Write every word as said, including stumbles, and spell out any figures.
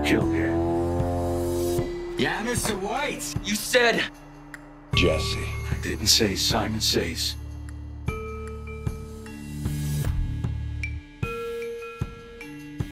killed here? Yeah, mister White. You said... Jesse. I didn't say Simon Says.